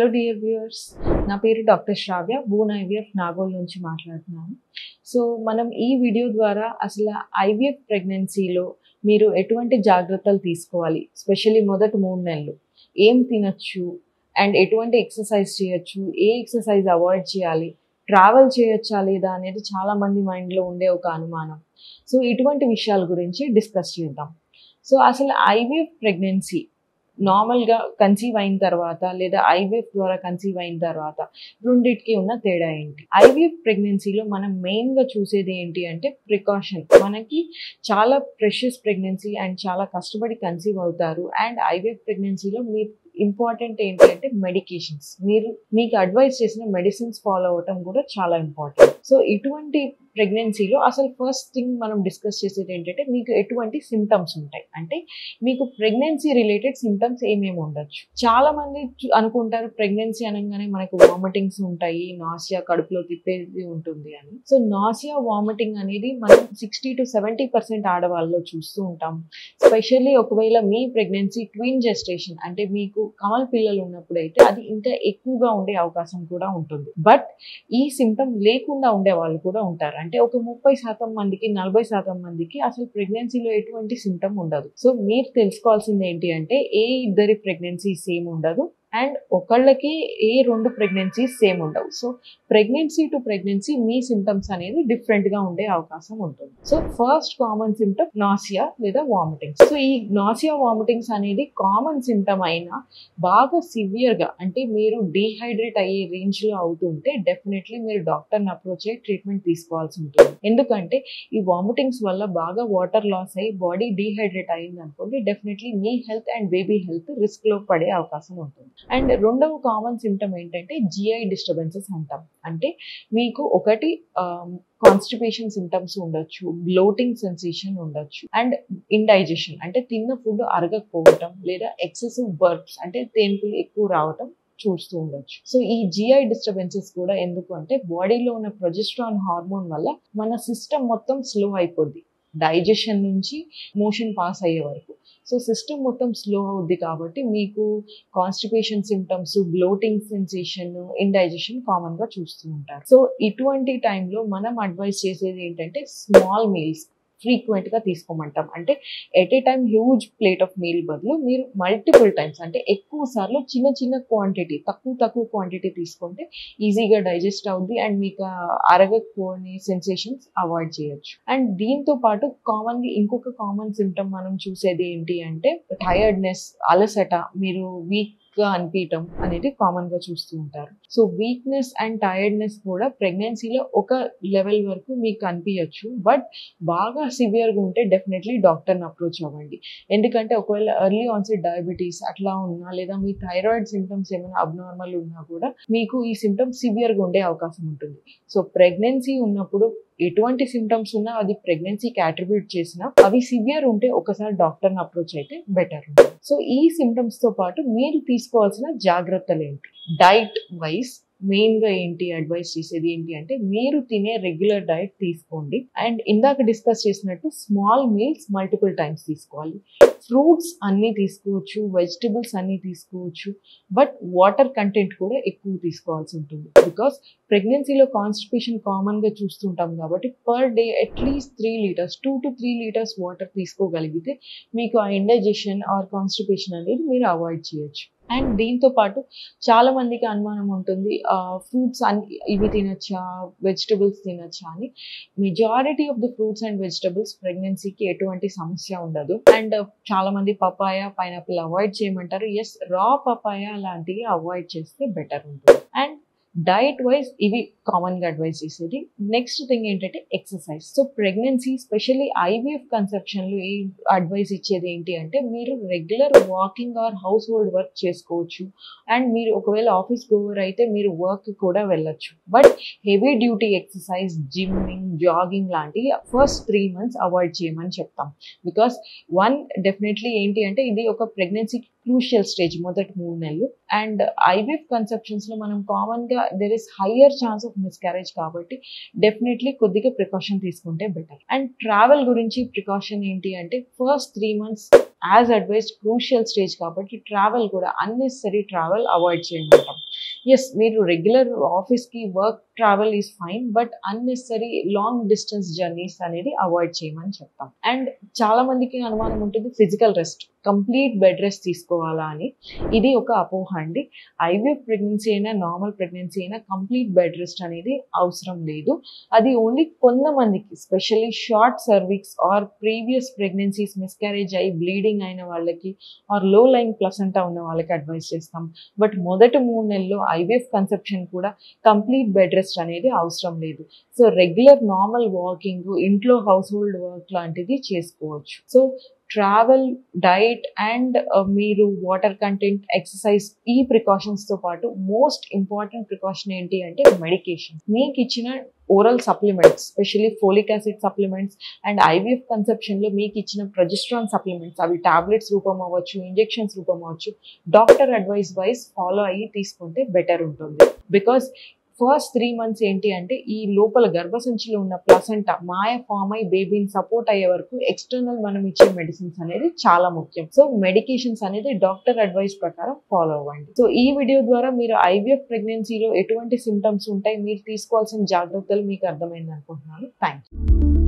Hello dear viewers, నా పేరు doctor Shravya, Boon IVF Nagole నుంచి మాట్లాడుతున్నాను. సో మనం ఈ వీడియో ద్వారా అసలు ఐవీఎఫ్ ప్రెగ్నెన్సీలో మీరు ఎటువంటి జాగ్రత్తలు తీసుకోవాలి, స్పెషల్లీ మొదటి 3 నెలలు ఏం తినచ్చు అండ్ ఎటువంటి ఎక్సర్సైజ్ చేయొచ్చు, ఏ ఎక్సర్సైజ్ అవాయిడ్ చేయాలి, ట్రావెల్ చేయొచ్చా లేదా అనేది చాలామంది మైండ్లో ఉండే ఒక అనుమానం. సో ఇటువంటి విషయాల గురించి డిస్కస్ చేద్దాం. సో అసలు ఐవీఎఫ్ ప్రెగ్నెన్సీ నార్మల్గా కన్సీవ్ అయిన తర్వాత లేదా ఐవీఎఫ్ ద్వారా కన్సీవ్ అయిన తర్వాత రెండింటికి ఉన్న తేడా ఏంటి? ఐవీఎఫ్ ప్రెగ్నెన్సీలో మనం మెయిన్గా చూసేది ఏంటి అంటే ప్రికాషన్. మనకి చాలా ప్రెషియస్ ప్రెగ్నెన్సీ అండ్ చాలా కష్టపడి కన్సీవ్ అవుతారు. అండ్ ఐవీఎఫ్ ప్రెగ్నెన్సీలో మీరు ఇంపార్టెంట్ ఏంటి అంటే మెడికేషన్స్. మీకు అడ్వైస్ చేసిన మెడిసిన్స్ ఫాలో అవ్వటం కూడా చాలా ఇంపార్టెంట్. సో ఇటువంటి ప్రెగ్నెన్సీలో అసలు ఫస్ట్ థింగ్ మనం డిస్కస్ చేసేది ఏంటంటే మీకు ఎటువంటి సిమ్టమ్స్ ఉంటాయి, అంటే మీకు ప్రెగ్నెన్సీ రిలేటెడ్ సిమ్టమ్స్ ఏమేమి ఉండొచ్చు. చాలా మంది అనుకుంటారు ప్రెగ్నెన్సీ అనగానే మనకు వామిటింగ్స్ ఉంటాయి, నాసియా, కడుపులో తిప్పేది ఉంటుంది అని. సో నాసియా, వామిటింగ్ అనేది మనం 60 to 70% ఆడవాళ్ళలో చూస్తూ ఉంటాం. స్పెషల్లీ ఒకవేళ మీ ప్రెగ్నెన్సీ ట్విన్ జెస్టేషన్ అంటే మీకు కమల పిల్లలు ఉన్నప్పుడు అయితే అది ఇంకా ఎక్కువగా ఉండే అవకాశం కూడా ఉంటుంది. బట్ ఈ సిమ్టమ్ లేకుండా ఉండే వాళ్ళు కూడా ఉంటారు. అంటే ఒక 30% మందికి 40% మందికి అసలు ప్రెగ్నెన్సీలో ఎటువంటి సిమ్టమ్ ఉండదు. సో మీరు తెలుసుకోవాల్సింది ఏంటి అంటే ఏ ఇద్దరి ప్రెగ్నెన్సీ సేమ్ ఉండదు అండ్ ఒకళ్ళకి ఏ 2 ప్రెగ్నెన్సీస్ సేమ్ ఉండవు. సో ప్రెగ్నెన్సీ టు ప్రెగ్నెన్సీ మీ సిమ్టమ్స్ అనేది డిఫరెంట్గా ఉండే అవకాశం ఉంటుంది. So first common symptom nausea లేదా వామిటింగ్స్. సో ఈ నాసియా, వామిటింగ్స్ అనేది కామన్ సిమ్టమ్ అయినా బాగా సివియర్గా అంటే మీరు డీహైడ్రేట్ అయ్యే రేంజ్లో అవుతుంటే డెఫినెట్లీ మీరు డాక్టర్ని అప్రోచ్ అయ్యి ట్రీట్మెంట్ తీసుకోవాల్సి ఉంటుంది. ఎందుకంటే ఈ వామిటింగ్స్ వల్ల బాగా వాటర్ లాస్ అయ్యి బాడీ డీహైడ్రేట్ అయ్యింది అనుకోండి, డెఫినెట్లీ మీ హెల్త్ అండ్ బేబీ హెల్త్ రిస్క్లో పడే అవకాశం ఉంటుంది. అండ్ రెండవ కామన్ సిమ్టమ్ ఏంటంటే జిఐ డిస్టర్బెన్సెస్ అంటాం. అంటే మీకు ఒకటి కాన్స్టిపేషన్ సిమ్టమ్స్ ఉండొచ్చు, బ్లోటింగ్ సెన్సేషన్ ఉండొచ్చు అండ్ ఇండైజెషన్ అంటే తిన్న ఫుడ్ అరగకపోవటం లేదా ఎక్సెసివ్ బర్ప్స్ అంటే తేన్పులు ఎక్కువ రావటం చూస్తూ ఉండొచ్చు. సో ఈ జిఐ డిస్టర్బెన్సెస్ కూడా ఎందుకు అంటే బాడీలో ఉన్న ప్రొజెస్ట్రాన్ హార్మోన్ వల్ల మన సిస్టమ్ మొత్తం స్లో అయిపోద్ది, డైజెషన్ నుంచి మోషన్ పాస్ అయ్యే వరకు. సో సిస్టమ్ మొత్తం స్లో అవుద్ది కాబట్టి మీకు constipation symptoms, bloating sensation, indigestion కామన్గా చూస్తూ ఉంటారు. సో ఇటువంటి టైంలో మనం అడ్వైస్ చేసేది ఏంటంటే స్మాల్ మీల్స్ ఫ్రీక్వెంట్గా తీసుకోమంటాం. అంటే at a time huge plate of meal బదులు మీరు మల్టిపుల్ టైమ్స్ అంటే ఎక్కువ సార్లు చిన్న చిన్న క్వాంటిటీ, తక్కువ క్వాంటిటీ తీసుకుంటే ఈజీగా డైజెస్ట్ అవుద్ది అండ్ మీకు అరగకపోని సెన్సేషన్స్ అవాయిడ్ చేయొచ్చు. అండ్ దీంతో పాటు కామన్గా ఇంకొక కామన్ సిమ్టమ్ మనం చూసేది ఏంటి అంటే టైర్డ్నెస్, అలసట, మీరు వీక్గా అనిపించటం అనేది కామన్గా చూస్తూ ఉంటారు. సో వీక్నెస్ అండ్ టైర్డ్నెస్ కూడా ప్రెగ్నెన్సీలో ఒక లెవెల్ వరకు మీకు అనిపించచ్చు. బట్ బాగా సివియర్గా ఉంటే డెఫినెట్లీ డాక్టర్ని అప్రోచ్ అవ్వండి. ఎందుకంటే ఒకవేళ ఎర్లీ ఆన్సెట్ డయాబెటీస్ అట్లా ఉన్నా లేదా మీ థైరాయిడ్ సిమ్టమ్స్ ఏమైనా అబ్నార్మల్ ఉన్నా కూడా మీకు ఈ సిమ్టమ్స్ సివియర్గా ఉండే అవకాశం ఉంటుంది. సో ప్రెగ్నెన్సీ ఉన్నప్పుడు ఎటువంటి సిమ్టమ్స్ ఉన్నా అది ప్రెగ్నెన్సీకి అట్రిబ్యూట్ చేసినా అవి సివియర్ ఉంటే ఒకసారి డాక్టర్ని అప్రోచ్ అయితే బెటర్ ఉంటుంది. సో ఈ సిమ్టమ్స్తో పాటు మీరు తీసుకోవాల్సిన జాగ్రత్తలు ఏంటి? డైట్ వైజ్ మెయిన్గా ఏంటి అడ్వైస్ చేసేది ఏంటి అంటే మీరు తినే రెగ్యులర్ డైట్ తీసుకోండి. అండ్ ఇందాక డిస్కస్ చేసినట్టు స్మాల్ మీల్స్ మల్టిపుల్ టైమ్స్ తీసుకోవాలి. ఫ్రూట్స్ అన్నీ తీసుకోవచ్చు, వెజిటబుల్స్ అన్నీ తీసుకోవచ్చు, బట్ వాటర్ కంటెంట్ కూడా ఎక్కువ తీసుకోవాల్సి ఉంటుంది. బికాస్ ప్రెగ్నెన్సీలో కాన్స్టిపేషన్ కామన్గా చూస్తుంటాం కాబట్టి per day at least 3 litres 2 to 3 litres water తీసుకోగలిగితే మీకు ఆ ఇండైజెషన్ ఆర్ కాన్స్టిపేషన్ అనేది మీరు అవాయిడ్ చేయొచ్చు. అండ్ దీంతో పాటు చాలా మందికి అనుమానం ఉంటుంది ఫ్రూట్స్ ఇవి తినచ్చా, వెజిటబుల్స్ తినచ్చా అని. Majority of the fruits and vegetables ప్రెగ్నెన్సీకి ఎటువంటి సమస్య ఉండదు. అండ్ చాలా మంది పపాయ, పైనాపిల్ అవాయిడ్ చేయమంటారు. ఎస్, రా పపాయ లాంటివి అవాయిడ్ చేస్తే బెటర్ ఉంటుంది. అండ్ డైట్ వైజ్ ఇవి కామన్గా అడ్వైస్ చేసేది. నెక్స్ట్ థింగ్ ఏంటంటే exercise. So pregnancy specially IVF కన్సెప్షన్లో ఈ అడ్వైస్ ఇచ్చేది ఏంటి అంటే మీరు regular walking or household work చేసుకోవచ్చు. అండ్ మీరు ఒకవేళ ఆఫీస్ గోవర్ అయితే మీరు వర్క్ కూడా వెళ్ళొచ్చు. But heavy duty exercise, gymming, jogging లాంటివి ఫస్ట్ 3 months అవాయిడ్ చేయమని చెప్తాం. బికాస్ డెఫినెట్లీ ఏంటి అంటే ఇది ఒక ప్రెగ్నెన్సీ క్రూషియల్ స్టేజ్, మొదటి 3 నెలలు. అండ్ ఐవీఎఫ్ కన్సెప్షన్స్లో మనం కామన్గా there is higher chance of miscarriage కాబట్టి డెఫినెట్లీ కొద్దిగా ప్రికాషన్ తీసుకుంటే బెటర్. అండ్ ట్రావెల్ గురించి ప్రికాషన్ ఏంటి అంటే first 3 months as advised crucial stage కాబట్టి ట్రావెల్ కూడా అన్నెసరీ ట్రావెల్ అవాయిడ్ చేయమంటాం. ఎస్, మీరు రెగ్యులర్ ఆఫీస్కి work travel is fine, but unnecessary long distance journeys అనేది అవాయిడ్ చేయమని చెప్తాం. అండ్ చాలా మందికి అనుమానం ఉంటుంది physical rest, complete bed rest తీసుకోవాలా అని. ఇది ఒక అపోహ అండి. ఐవీఎఫ్ ప్రెగ్నెన్సీ అయినా నార్మల్ ప్రెగ్నెన్సీ అయినా కంప్లీట్ బెడ్ రెస్ట్ అనేది అవసరం లేదు. అది ఓన్లీ కొంతమందికి, specially short cervix or previous pregnancies miscarriage అయ్యి బ్లీడింగ్ అయిన వాళ్ళకి ఆర్ లో లైన్ ప్లసెంటా ఉన్న వాళ్ళకి అడ్వైస్ చేస్తాం. బట్ మొదటి 3 నెలల్లో ఐవీఎఫ్ కన్సెప్షన్ కూడా కంప్లీట్ బెడ్ రెస్ట్ అనేది అవసరం లేదు. సో రెగ్యులర్ నార్మల్ వాకింగ్, ఇంట్లో హౌస్ హోల్డ్ వర్క్ లాంటిది చేసుకోవచ్చు. సో ట్రావెల్, డైట్ అండ్ మీరు వాటర్ కంటెంట్, ఎక్సర్సైజ్, ఈ ప్రికాషన్స్తో పాటు మోస్ట్ ఇంపార్టెంట్ ప్రికాషన్ ఏంటి అంటే మెడికేషన్. మీకు ఇచ్చిన oral supplements, specially folic acid supplements and IVF కన్సెప్షన్లో మీకు ఇచ్చిన ప్రొజెస్ట్రాన్ సప్లిమెంట్స్, అవి టాబ్లెట్స్ రూపం అవ్వచ్చు, ఇంజెక్షన్స్ రూపం అవ్వచ్చు, డాక్టర్ అడ్వైస్ వైజ్ ఫాలో అయ్యి తీసుకుంటే బెటర్ ఉంటుంది. బికాస్ ఫస్ట్ 3 months ఏంటి అంటే ఈ లోపల గర్భసంచిలో ఉన్న ప్లసెంటా మాయ ఫామ్ అయ్యి బేబీని సపోర్ట్ అయ్యే వరకు ఎక్స్టర్నల్ మనం ఇచ్చే మెడిసిన్స్ అనేది చాలా ముఖ్యం. సో మెడికేషన్స్ అనేది డాక్టర్ అడ్వైస్ ప్రకారం ఫాలో అవ్వండి. సో ఈ వీడియో ద్వారా మీరు ఐవీఎఫ్ ప్రెగ్నెన్సీలో ఎటువంటి సిమ్టమ్స్ ఉంటాయి, మీరు తీసుకోవాల్సిన జాగ్రత్తలు మీకు అర్థమైంది అనుకుంటున్నాను. Thank you.